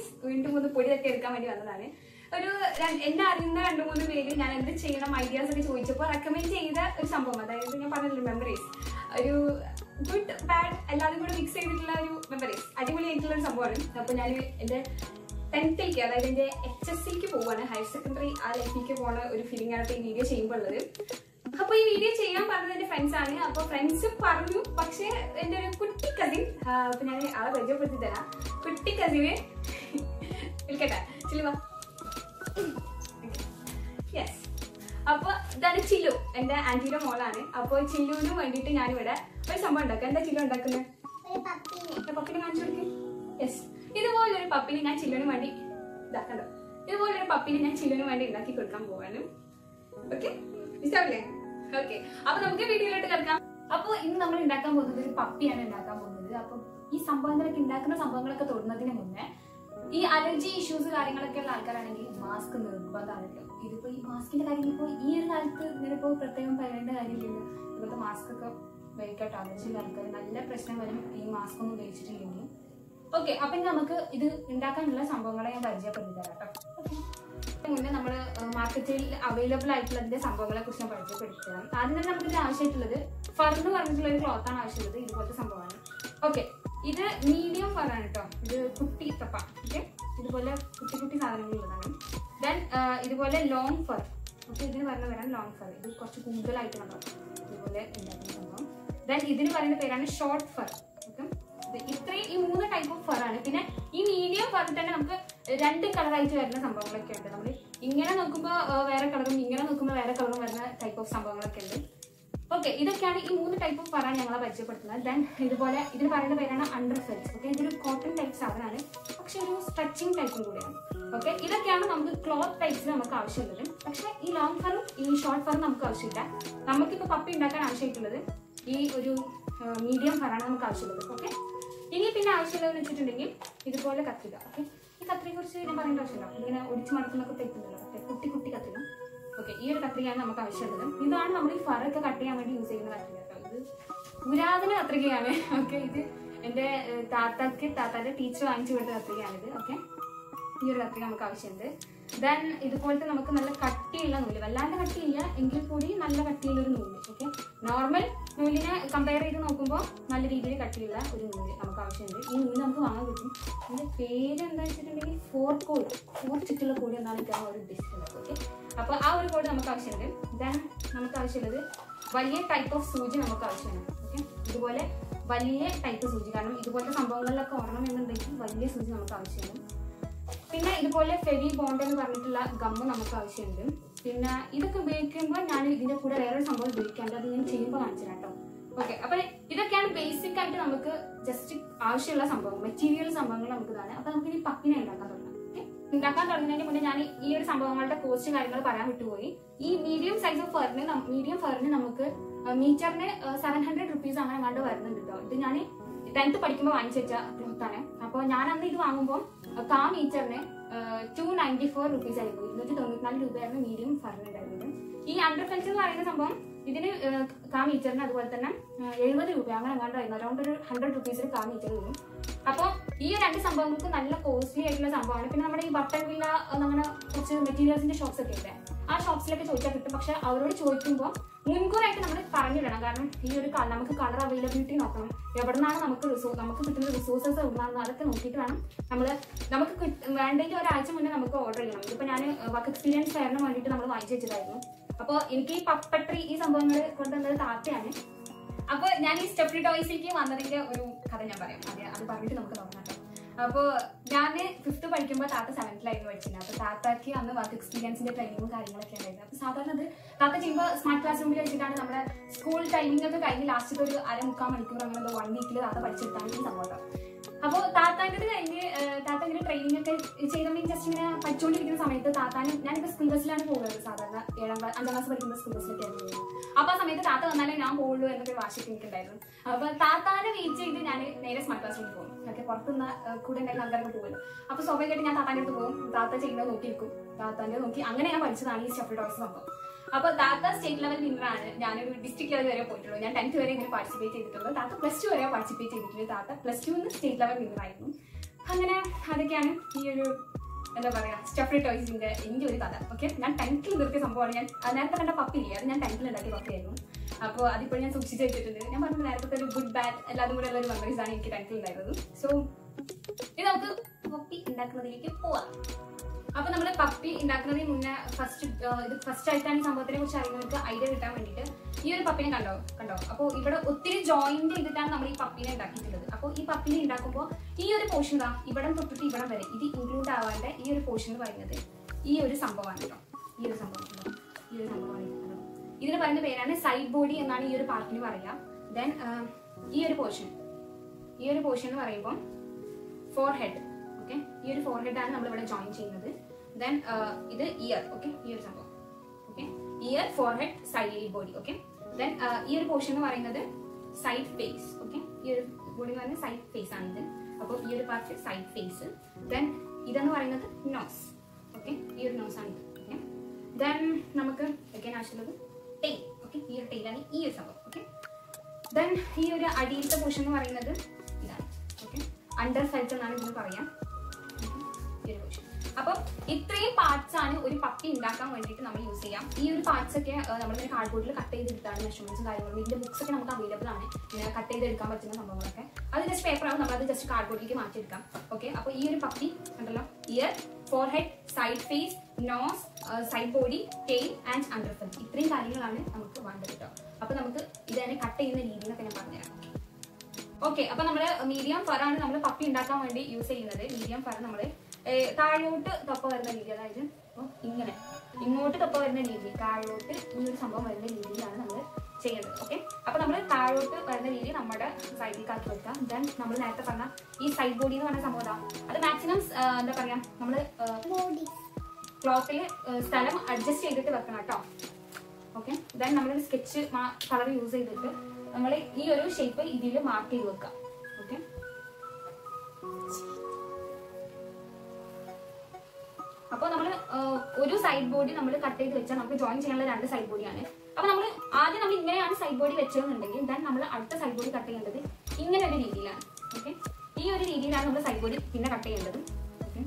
Means വീണ്ടും ഒന്ന് പൊടി തട്ടി എടുക്കാൻ വേണ്ടി വന്നതാണ്. ഒരു എന്നെ അറിയുന്ന 2-3 പേര് ഞാൻ എന്ത് ചെയ്യണം ഐഡിയാസ് ഒക്കെ ചോദിച്ചപ്പോൾ റെക്കമെൻഡ് ചെയ്ത ഒരു സംഭവം, അതായത് ഞാൻ പറഞ്ഞില്ല മെമ്മറീസ്, ഒരു ഗുഡ് ബാഡ് എല്ലാവരും കൂടെ മിക്സ് ചെയ്തിട്ടുള്ള ഒരു മെമ്മറീസ്, അടിപൊളിയായിട്ടുള്ള ഒരു സംഭവമാണ്. അപ്പോൾ ഞാൻ എൻ്റെ 10th അതായത് എൻ്റെ HSCക്ക് പോവാണ്, ഹയർ സെക്കൻഡറി ആ ലൈഫിലേക്ക് പോകുന്ന ഒരു ഫീലിംഗ് ആണ് ഈ വീഡിയോ ചെയ്യുമ്പോൾ ഉള്ളത്. അപ്പോൾ ഈ വീഡിയോ ചെയ്യാൻ പറഞ്ഞത് എൻ്റെ ഫ്രണ്ട്സ് ആണ്. അപ്പോൾ ഫ്രണ്ട്സ് പറഞ്ഞു, പക്ഷേ എൻ്റെ ഒരു കുട്ടി കസിൻ, അപ്പോൾ ഞാൻ ആളെ പരിചയപ്പെടുത്തി തരാം. കുട്ടി കസിന് വിളിക്കട്ടെ, ചില്ലുവാ. യെസ്, അപ്പൊ ഇതാണ് ചില്ലു, എന്റെ ആന്റിയുടെ മോളാണ്. അപ്പൊ ചില്ലുവിന് വേണ്ടിയിട്ട് ഞാനിവിടെ ഒരു സംഭവം ഉണ്ടാക്കാം. എന്താ ചില്ലു ഉണ്ടാക്കുന്നത്? പപ്പിനെ കാണിച്ചു കൊടുക്കും. യെസ്, ഇതുപോലൊരു പപ്പിനെ ഞാൻ ചില്ലുവിന് വേണ്ടി ഇതാക്കണ്ടോ, ഇതുപോലൊരു പപ്പിനെ ഞാൻ ചില്ലുവിന് വേണ്ടി ഉണ്ടാക്കി കൊടുക്കാൻ പോവാനും. ഓക്കെ, ഇഷ്ടമല്ലേ? ഓക്കെ, അപ്പൊ നമുക്ക് വീഡിയോയിലോട്ട് കേൾക്കാം. അപ്പൊ ഇന്ന് നമ്മൾ ഉണ്ടാക്കാൻ പോകുന്നത് ഒരു പപ്പിയാണ് ഉണ്ടാക്കാൻ പോകുന്നത്. അപ്പൊ ഈ സംഭവങ്ങളൊക്കെ ഉണ്ടാക്കുന്ന സംഭവങ്ങളൊക്കെ തൊടുന്നതിന് മുന്നേ ഈ അലർജി ഇഷ്യൂസ് കാര്യങ്ങളൊക്കെ ഉള്ള ആൾക്കാരാണെങ്കിൽ മാസ്ക് നിർബന്ധമാണല്ലോ. ഇതിപ്പോ ഈ മാസ്കിന്റെ കാര്യം ഇപ്പോൾ ഈ ഒരു കാലത്ത് ഇങ്ങനെ ഇപ്പോൾ പ്രത്യേകം പറയേണ്ട കാര്യമില്ലല്ലോ. ഇപ്പോഴത്തെ മാസ്ക് ഒക്കെ ഉപയോഗിക്കട്ടെ, അലർജി ആൾക്കാർ നല്ല പ്രശ്നം വരും ഈ മാസ്ക് ഒന്നും ഉപയോഗിച്ചിട്ടില്ലെങ്കിൽ. ഓക്കെ, അപ്പൊ നമുക്ക് ഇത് ഉണ്ടാക്കാനുള്ള സംഭവങ്ങളെ ഞാൻ പരിചയപ്പെടുത്തി തരാം കേട്ടോ. മുന്നേ നമ്മൾ മാർക്കറ്റിൽ അവൈലബിൾ ആയിട്ടുള്ളതിന്റെ സംഭവങ്ങളെ കുറിച്ച് ഞാൻ പരിചയപ്പെടുത്തരാം. ആദ്യം തന്നെ നമുക്ക് ഇതിന് ആവശ്യമായിട്ടുള്ളത് ഫർ എന്ന് പറഞ്ഞിട്ടുള്ള ഒരു ക്ലോത്താണ് ആവശ്യമുള്ളത്. ഇതുപോലത്തെ സംഭവമാണ്. ഓക്കെ, ഇത് മീഡിയം ഫർ ആണ് കേട്ടോ. ഇത് കുട്ടി തപ്പ. ഓക്കെ, ഇതുപോലെ കുട്ടി കുട്ടി സാധനങ്ങളുള്ളതാണ്. ദെൻ ഇതുപോലെ ലോങ് ഫർ. ഓക്കെ, ഇതിന് പറഞ്ഞ പേരാണ് ലോങ് ഫർ. ഇത് കുറച്ച് കൂടുതലായിട്ട് നമ്മൾ ഇതുപോലെ ഉണ്ടാക്കുന്ന സംഭവം. ദെൻ ഇതിന് പറയുന്ന പേരാണ് ഷോർട്ട് ഫർ. ഓക്കെ, ഇത്രയും ഈ 3 ടൈപ്പ് ഓഫ് ഫർ ആണ്. പിന്നെ ഈ മീഡിയം ഫറിൽ തന്നെ നമുക്ക് 2 കളറായിട്ട് വരുന്ന സംഭവങ്ങളൊക്കെ ഉണ്ട്. നമ്മൾ ഇങ്ങനെ നോക്കുമ്പോൾ വേറെ കളറും ഇങ്ങനെ നോക്കുമ്പോൾ വേറെ കളറും വരുന്ന ടൈപ്പ് ഓഫ് സംഭവങ്ങളൊക്കെ ഉണ്ട്. ഓക്കെ, ഇതൊക്കെയാണ് ഈ 3 ടൈപ്പ് ഓഫ് ഫറാണ് ഞങ്ങളെ പരിചയപ്പെടുത്തുന്നത്. ദെൻ ഇതുപോലെ ഇതിന് പറയുന്ന പേരാണ് അണ്ടർ ഫെൽസ്. ഓക്കെ, ഇതൊരു കോട്ടൺ ടൈപ്പ് സാധനമാണ്, പക്ഷെ ഒരു സ്ട്രെച്ചിങ് ടൈപ്പും കൂടിയാണ്. ഓക്കെ, ഇതൊക്കെയാണ് നമുക്ക് ക്ലോത്ത് ടൈപ്സിൽ നമുക്ക് ആവശ്യമുള്ളത്. പക്ഷെ ഈ ലോങ് ഫറും ഈ ഷോർട്ട് ഫറും നമുക്ക് ആവശ്യമില്ല. നമുക്കിപ്പോൾ പപ്പി ഉണ്ടാക്കാൻ ആവശ്യമായിട്ടുള്ളത് ഈ ഒരു മീഡിയം ഫറാണ് നമുക്ക് ആവശ്യമുള്ളത്. ഓക്കെ, ഇനി പിന്നെ ആവശ്യമുള്ളതെന്ന് വെച്ചിട്ടുണ്ടെങ്കിൽ ഇതുപോലെ കത്രിക. ഓക്കെ, ഈ കത്രികയെ കുറിച്ച് ഞാൻ പറയേണ്ട ആവശ്യമില്ല, ഇങ്ങനെ ഒടിച്ച് മടക്കുന്നൊക്കെ തെറ്റുന്നുണ്ടല്ലോ. ഓക്കെ, കുട്ടി കുട്ടി കത്രിക. ഓക്കെ, ഈ ഒരു കത്രികയാണ് നമുക്ക് ആവശ്യമുള്ളത്. ഇതാണ് നമ്മൾ ഈ ഫറൊക്കെ കട്ട് ചെയ്യാൻ വേണ്ടി യൂസ് ചെയ്യുന്ന കത്രിക കേട്ടോ. ഇത് പുരാതന കത്രികയാണ്. ഓക്കെ, ഇത് എൻ്റെ താത്താൻ്റെ ടീച്ചർ വാങ്ങിച്ചു കൊടുത്ത കത്രികയാണിത്. ഓക്കെ, ഈ ഒരു കത്രിക നമുക്ക് ആവശ്യമുണ്ട്. ദെൻ ഇതുപോലത്തെ നമുക്ക് നല്ല കട്ടിയുള്ള നൂല്, വല്ലാണ്ട് കട്ടിയില്ല എങ്കിൽ കൂടി നല്ല കട്ടിയുള്ള ഒരു നൂല്. ഓക്കെ, നോർമൽ നൂലിനെ കമ്പയർ ചെയ്ത് നോക്കുമ്പോൾ നല്ല രീതിയിൽ കട്ടിയുള്ള ഒരു നൂല് നമുക്ക് ആവശ്യമുണ്ട്. ഈ നൂല് നമുക്ക് വാങ്ങാൻ കിട്ടും. ഇതിൻ്റെ പേര് എന്താ വെച്ചിട്ടുണ്ടെങ്കിൽ 4 കോഡ്, 4 ചുറ്റുള്ള കോഡ് എന്നാണ് എനിക്ക് ഒരു ഉദ്ദേശിക്കുന്നത്. ഓക്കെ, അപ്പോൾ ആ ഒരു കോഡ് നമുക്ക് ആവശ്യമുണ്ട്. ദെൻ നമുക്ക് ആവശ്യമുള്ളത് വലിയ ടൈപ്പ് ഓഫ് സൂചി നമുക്ക് ആവശ്യമാണ്. ഓക്കെ, ഇതുപോലെ വലിയ ടൈപ്പ് സൂചി, കാരണം ഇതുപോലത്തെ സംഭവങ്ങളിലൊക്കെ ഓടണം എന്നുണ്ടെങ്കിൽ വലിയ സൂചി നമുക്ക് ആവശ്യമാണ്. പിന്നെ ഇതുപോലെ ഫെവി ബോണ്ട് എന്ന് പറഞ്ഞിട്ടുള്ള ഗമ്മ് നമുക്ക് ആവശ്യമുണ്ട്. പിന്നെ ഇതൊക്കെ ഉപയോഗിക്കുമ്പോൾ ഞാൻ ഇതിന്റെ കൂടെ വേറൊരു സംഭവം ഉപയോഗിക്കാണ്ട്, അത് ഞാൻ ചെയ്യുമ്പോൾ കാണിച്ചു തരാം കേട്ടോ. ഓക്കെ, അപ്പൊ ഇതൊക്കെയാണ് ബേസിക് ആയിട്ട് നമുക്ക് ജസ്റ്റ് ആവശ്യമുള്ള സംഭവം, മെറ്റീരിയൽ സംഭവങ്ങൾ നമുക്ക് ഇതാണ്. അപ്പൊ നമുക്ക് ഇനി പപ്പിനെ ഉണ്ടാക്കാൻ തുടങ്ങാം. ഓക്കെ, ഉണ്ടാക്കാൻ തുടങ്ങുന്നതിന് മുന്നേ ഞാൻ ഈ ഒരു സംഭവങ്ങളുടെ കോസ്റ്റ് കാര്യങ്ങൾ പറയാൻ വിട്ടുപോയി. ഈ മീഡിയം സൈസ് ഓഫ് ഫറിന് നമുക്ക് മീറ്ററിന് 700 rupees അങ്ങനെ കണ്ട് വരുന്നുണ്ട് കേട്ടോ. ഇത് ഞാൻ 10th പഠിക്കുമ്പോൾ വാങ്ങിച്ചു വെച്ച ക്ലോത്താണ്. അപ്പോൾ ഞാൻ അന്ന് ഇത് വാങ്ങുമ്പോൾ കാ മീറ്ററിന് 294 rupees ആയിരുന്നു. 294 രൂപയായിരുന്നു മീഡിയം ഫറിന് ഉണ്ടായിരുന്നത്. ഈ അണ്ടർ ഫെൽസ് എന്ന് പറയുന്ന സംഭവം ഇതിന് കാ മീറ്ററിന് അതുപോലെ തന്നെ 70 രൂപ അങ്ങനെ കണ്ടായിരുന്നു. അറൗണ്ട് ഒരു 100 rupees കാ മീറ്റർ വരും. അപ്പോൾ ഈ 2 സംഭവങ്ങൾക്ക് നല്ല കോസ്റ്റ്ലി ആയിട്ടുള്ള സംഭവമാണ്. പിന്നെ നമ്മുടെ ഈ ബട്ടൺ വില്ല അങ്ങനെ കുറച്ച് മെറ്റീരിയൽസിന്റെ ഷോപ്സ് ഒക്കെ ഉണ്ട്, ആ ഷോപ്സിലൊക്കെ ചോദിച്ചാൽ കിട്ടും. പക്ഷെ അവരോട് ചോദിക്കുമ്പോൾ മുൻകൂറായിട്ട് നമ്മൾ പറഞ്ഞിടണം. കാരണം ഈ ഒരു നമുക്ക് കളർ അവൈലബിലിറ്റി നോക്കണം, എവിടെ നിന്നാണ് നമുക്ക് കിട്ടുന്ന റിസോഴ്സസ് എവിടുന്നാണെന്ന് അതൊക്കെ നോക്കിയിട്ട് വേണം നമുക്ക് വേണ്ടെങ്കിൽ ഒരാഴ്ച മുന്നേ നമുക്ക് ഓർഡർ ചെയ്യണം. ഇതിപ്പോൾ ഞാൻ വർക്ക് എക്സ്പീരിയൻസ് ഫെയറിന് വേണ്ടിയിട്ട് നമ്മൾ വാങ്ങിച്ചു വെച്ചതായിരുന്നു. അപ്പോൾ എനിക്ക് ഈ പപ്പട്രി ഈ സംഭവങ്ങൾ കൊണ്ടുവന്നത് താത്തയാണ്. അപ്പോൾ ഞാൻ ഈ സ്റ്റെപ്ലി ടോയ്സിലേക്ക് വന്നതിന്റെ ഒരു കഥ ഞാൻ പറയാം. അത് പറഞ്ഞിട്ട് നമുക്ക് നോക്കാം. അപ്പോൾ ഞാൻ 5th പഠിക്കുമ്പോൾ താത്ത 7th പഠിച്ചിരുന്നത്. അപ്പോൾ താത്തക്ക് അന്ന് വർക്ക് എക്സ്പീരിയൻസിന്റെ ട്രെയിനിങ്ങും കാര്യങ്ങളൊക്കെ ഉണ്ടായിരുന്നു. അപ്പോൾ സാധാരണ അത് താത്ത ചെയ്യുമ്പോൾ സ്മാർട്ട് ക്ലാസ് റൂമിൽ വെച്ചിട്ടാണ് നമ്മുടെ സ്കൂൾ ടൈമിംഗ് ഒക്കെ കഴിഞ്ഞ് ലാസ്റ്റ് ഒരു 1/4 മണിക്കൂർ അങ്ങനെ 1 വീക്കിൽ താത്ത പഠിച്ചെടുത്താണ് ഈ സംഭവം. അപ്പോൾ താത്താൻ്റെ കഴിഞ്ഞ് താത്ത ഇങ്ങനെ ട്രെയിനിങ് ഒക്കെ ചെയ്തപ്പോൾ ജസ്റ്റ് ഇങ്ങനെ പഠിച്ചുകൊണ്ടിരിക്കുന്ന സമയത്ത് താത്താനും ഞാനിപ്പോൾ സ്കൂൾ ബസ്സിലാണ് പോകുന്നത്. സാധാരണ 5ാം ക്ലാസ് പഠിക്കുന്ന സ്കൂൾ ബസ്സിലൊക്കെയാണ് പോകുന്നത്. അപ്പോൾ ആ സമയത്ത് താത്ത വന്നാലേ ഞാൻ പോകുള്ളൂ എന്നൊക്കെ വാശിക്ക് എനിക്കുണ്ടായിരുന്നു. അപ്പോൾ താത്താനെ വെയിറ്റ് ചെയ്ത് ഞാൻ നേരെ സ്മാർട്ട് ക്ലാസ് റൂമിൽ പോകും. ഓക്കെ, പുറത്തുനിന്ന് കൂടെ ഉണ്ടായിരുന്ന ആൾക്കാരൊക്കെ പോകുമല്ലോ. അപ്പോൾ സ്വാഭാവികമായിട്ട് ഞാൻ താത്താൻ്റെ അടുത്ത് പോകും, താത്ത ചെയ്യുന്നത് നോക്കിയിരിക്കും, താത്താൻ്റെ നോക്കി അങ്ങനെ ഞാൻ പഠിച്ചതാണ് ഈ സ്റ്റെപ്ലി ടോയ്സ് സംഭവം. അപ്പോൾ താത്ത സ്റ്റേറ്റ് ലെവൽ വിന്നറാണ്. ഞാനൊരു ഡിസ്ട്രിക്ട് ലെവൽ വരെ പോയിട്ടുള്ളൂ. ഞാൻ 10th വരെ ഇങ്ങനെ പാർട്ടിസിപ്പേറ്റ് ചെയ്തിട്ടുള്ളൂ. താത്ത +2 വരെ പാർട്ടിസിപ്പേറ്റ് ചെയ്തിട്ടുള്ളൂ. താത്ത +2 സ്റ്റേറ്റ് ലെവൽ വിന്നറായിരുന്നു. അങ്ങനെ അതൊക്കെയാണ് ഈ ഒരു എന്താ പറയാ സ്റ്റഫ്ഡ് ടോയ്സിന്റെ എൻ്റെ ഒരു കഥ. ഓക്കെ, ഞാൻ ടെൻത്തിൽ നിർത്തിയ സംഭവമാണ്. ഞാൻ നേരത്തെ കണ്ട പപ്പിയില്ലേ, അത് ഞാൻ ടെൻത്തിൽ ഉണ്ടാക്കിയ പപ്പിയായിരുന്നു. അപ്പോൾ അതിപ്പോൾ ഞാൻ സൂക്ഷിച്ച് വെച്ചിട്ടുണ്ട്. ഞാൻ പറഞ്ഞ നേരത്തെ ഒരു ഗുഡ് ബാഡ് എല്ലാതും കൂടെ ഉള്ള ഒരു മെമ്മറീസ് ആണ് എനിക്ക് ടെൻത്തിൽ ഉണ്ടായിരുന്നത്. സോ ഇനി നമുക്ക് പപ്പി ഉണ്ടാക്കുന്നതിലേക്ക് പോവാം. അപ്പൊ നമ്മൾ പപ്പി ഉണ്ടാക്കുന്നതിന് മുന്നേ ഫസ്റ്റ് ആയിട്ടാണ് ഈ സംഭവത്തിനെ കുറിച്ച് അറിയുന്നവർക്ക് ഐഡിയ കിട്ടാൻ വേണ്ടിയിട്ട് ഈ ഒരു പപ്പിനെ കണ്ടോ. അപ്പോൾ ഇവിടെ ഒത്തിരി ജോയിന്റ് ചെയ്തിട്ടാണ് നമ്മൾ ഈ പപ്പിനെ ഉണ്ടാക്കിയിട്ടുള്ളത്. അപ്പോൾ ഈ പപ്പിനെ ഉണ്ടാക്കുമ്പോൾ ഈ ഒരു പോർഷൻ ഇവിടം തൊട്ടിട്ട് ഇവിടം വരെ ഇത് ഇൻക്ലൂഡ് ആവാണ്ട് ഈ ഒരു പോർഷൻ എന്ന് പറയുന്നത് ഈ ഒരു സംഭവമാണ് കേട്ടോ. ഈ ഒരു സംഭവമാണ് ഇതിന് പറയുന്ന പേരാണ് സൈഡ് ബോഡി എന്നാണ് ഈ ഒരു പാർട്ടിന് പറയാം. ദെൻ ഈ ഒരു പോർഷൻ എന്ന് പറയുമ്പോൾ ഫോർ ഹെഡ്. ഓക്കെ, ഈ ഒരു ഫോർ ഹെഡ് ആണ് നമ്മൾ ഇവിടെ ജോയിൻ ചെയ്യുന്നത്. ദെൻ ഇത് ഇയർ. ഓക്കെ, ഈ ഒരു സംഭവം. Okay, ear, forehead, side body. Okay, then ഈ ഒരു പോർഷൻ എന്ന് പറയുന്നത് സൈഡ് ഫേസ്. ഓക്കെ, ഈ ഒരു ബോഡി എന്ന് പറയുന്നത് സൈഡ് ഫേസ് ആണ് ഇത്. അപ്പോൾ ഈ ഒരു പാർട്ട് സൈഡ് ഫേസ്. ദെൻ ഇതെന്ന് പറയുന്നത് നോസ്. ഓക്കെ, ഈ ഒരു നോസ് ആണ് ഇത്. ഓക്കെ, ദെൻ നമുക്ക് വെക്കാൻ ആവശ്യമുള്ളത് ടെയിൽ. ഓക്കെ, ഈ ഒരു ടെയിലാണ് ഈ ഒരു സംഭവം. ഓക്കെ, ദെൻ ഈ ഒരു അടിയിലത്തെ പോർഷൻ എന്ന് പറയുന്നത് ഇതാണ്. ഓക്കെ, അണ്ടർ ഫെൽറ്റ് എന്നാണ് ഇതിന് പറയാം. അപ്പം ഇത്രയും പാർട്സ് ആണ് ഒരു പപ്പി ഉണ്ടാക്കാൻ വേണ്ടിയിട്ട് നമ്മൾ യൂസ് ചെയ്യാം. ഈ ഒരു പാർട്സ് ഒക്കെ നമ്മളിങ്ങനെ കാർഡ്ബോർഡിൽ കട്ട് ചെയ്തെടുത്താണ് മെഷർമെന്റ്സും കാര്യങ്ങളും. ഇതിന്റെ ബുക്സ് ഒക്കെ നമുക്ക് അവൈലബിൾ ആണ്, ഇങ്ങനെ കട്ട് ചെയ്തെടുക്കാൻ പറ്റുന്ന സംഭവങ്ങളൊക്കെ. അത് ജസ്റ്റ് പേപ്പർ ആവും, നമ്മളത് ജസ്റ്റ് കാർഡ്ബോർഡിലേക്ക് മാറ്റിയെടുക്കാം. ഓക്കെ, അപ്പോൾ ഈ ഒരു പപ്പി ഉണ്ടല്ലോ, ear, forehead, side face, nose, side body, tail and under felt, ഇത്രയും കാര്യങ്ങളാണ് നമുക്ക് വേണ്ടത് കേട്ടോ. അപ്പൊ നമുക്ക് ഇതിനെ കട്ട് ചെയ്യുന്ന രീതിയിലൊക്കെ ഞാൻ പറഞ്ഞുതരാം. ഓക്കെ, അപ്പൊ നമ്മള് മീഡിയം ഫറാണ് നമ്മൾ പപ്പി ഉണ്ടാക്കാൻ വേണ്ടി യൂസ് ചെയ്യുന്നത്. മീഡിയം ഫർ നമ്മള് താഴോട്ട് തൊപ്പ വരുന്ന രീതി, അതായത് ഇങ്ങനെ ഇങ്ങോട്ട് തൊപ്പ വരുന്ന രീതി, താഴോട്ട് ഈ ഒരു സംഭവം വരുന്ന രീതിയിലാണ് നമ്മൾ ചെയ്യേണ്ടത്. ഓക്കെ, അപ്പൊ നമ്മൾ താഴോട്ട് വരുന്ന രീതി നമ്മുടെ സൈഡിലേക്ക് ആക്കി വെക്കാം. ദെൻ നമ്മൾ നേരത്തെ പറഞ്ഞ ഈ സൈഡ് ബോഡി എന്ന് പറഞ്ഞ സംഭവം അത് മാക്സിമം എന്താ പറയാ നമ്മള് ക്ലോത്തിൽ സ്ഥലം അഡ്ജസ്റ്റ് ചെയ്തിട്ട് വെക്കണം കേട്ടോ. ഓക്കെ, ദെൻ നമ്മളൊരു സ്കെച്ച് കളർ യൂസ് ചെയ്തിട്ട് നമ്മൾ ഈ ഒരു ഷേപ്പ് ഇതിൽ മാർക്ക് ചെയ്ത് വെക്കാം. ഓക്കെ, അപ്പൊ നമ്മൾ ഒരു സൈഡ് ബോഡി നമ്മൾ കട്ട് ചെയ്ത് വെച്ചാൽ നമുക്ക് ജോയിൻ ചെയ്യാനുള്ള രണ്ട് സൈഡ് ബോഡിയാണ്. അപ്പൊ നമ്മൾ ആദ്യം നമ്മൾ ഇങ്ങനെയാണ് സൈഡ് ബോഡി വെച്ചതെന്നുണ്ടെങ്കിൽ ദെൻ നമ്മൾ അടുത്ത സൈഡ് ബോഡി കട്ട് ചെയ്യേണ്ടത് ഇങ്ങനെ ഒരു രീതിയിലാണ്. ഓക്കെ, ഈ ഒരു രീതിയിലാണ് നമ്മൾ സൈഡ് ബോഡി പിന്നെ കട്ട് ചെയ്യേണ്ടത്. ഓക്കെ,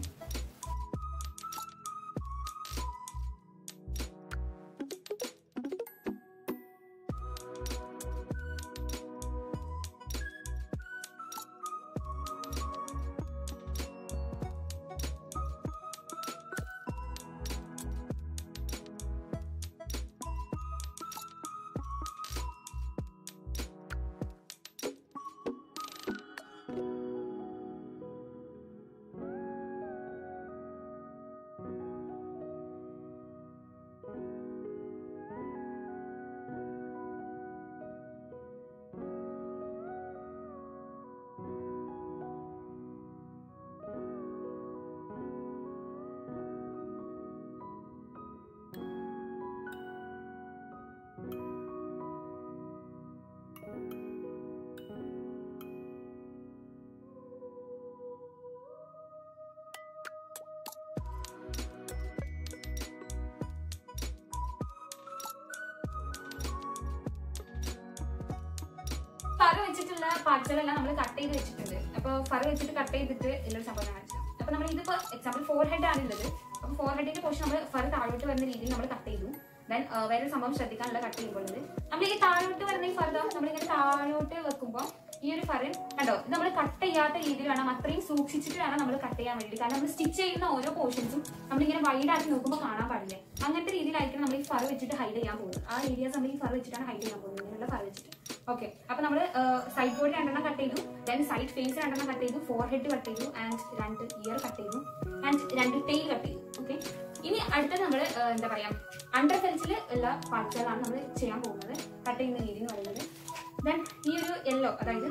ഫർ വെച്ചിട്ടുള്ള പാർട്സുകളെല്ലാം നമ്മൾ കട്ട് ചെയ്ത് വെച്ചിട്ടുണ്ട്. അപ്പൊ ഫർ വെച്ചിട്ട് കട്ട് ചെയ്തിട്ട് ഉള്ളൊരു സംഭവം കാണിച്ചു. അപ്പൊ നമ്മൾ ഇതിപ്പോ എക്സാമ്പിൾ ഫോർ ഹെഡ് ആണുള്ളത്. അപ്പൊ ഫോർ ഹെഡിന്റെ പോർഷൻ നമ്മൾ ഫർ താഴോട്ട് വരുന്ന രീതിയിൽ നമ്മൾ കട്ട് ചെയ്തു. ദെൻ വേറൊരു സംഭവം ശ്രദ്ധിക്കാനുള്ള കട്ട് ചെയ്യുമ്പോൾ നമ്മൾ ഈ താഴോട്ട് വരുന്ന ഈ ഫർ നമ്മളിങ്ങനെ താഴോട്ട് വെക്കുമ്പോൾ ഈ ഒരു ഫർ കണ്ടോ, ഇത് നമ്മൾ കട്ട് ചെയ്യാത്ത രീതിയിൽ വേണം, അത്രയും സൂക്ഷിച്ചിട്ട് വേണം നമ്മൾ കട്ട് ചെയ്യാൻ വേണ്ടി. കാരണം നമ്മൾ സ്റ്റിച്ച് ചെയ്യുന്ന ഓരോ പോർഷൻസും നമ്മളിങ്ങനെ വൈഡ് ആക്കി നോക്കുമ്പോൾ കാണാൻ പാടില്ല. അങ്ങനത്തെ രീതിയിലായിരിക്കും നമ്മൾ ഈ ഫർ വെച്ചിട്ട് ഹൈഡ് ചെയ്യാൻ പോകുന്നത്. ആ ഏരിയാസ് നമ്മൾ ഈ ഫർ വെച്ചിട്ടാണ് ഹൈഡ് ചെയ്യാൻ പോകുന്നത്, ഇങ്ങനെയുള്ള ഫർ വെച്ചിട്ട്. ഓക്കെ, അപ്പൊ നമ്മൾ സൈഡ് ബോഡി രണ്ടെണ്ണം കട്ട് ചെയ്തു, ദെൻ സൈഡ് ഫേസ് രണ്ടെണ്ണം കട്ട് ചെയ്തു, ഫോർ ഹെഡ് കട്ട് ചെയ്തു, ആൻഡ് രണ്ട് ഇയർ കട്ട് ചെയ്തു, ആൻഡ് രണ്ട് ടെയിൽ കട്ട് ചെയ്തു. ഓക്കെ, ഇനി അടുത്തത് നമ്മൾ എന്താ പറയാ അണ്ടർ ഫെൽസിൽ ഉള്ള പാർട്സുകളാണ് നമ്മൾ ചെയ്യാൻ പോകുന്നത്. കട്ട് ചെയ്യുന്ന രീതി എന്ന് പറയുന്നത് ദെൻ ഈ ഒരു യെല്ലോ, അതായത്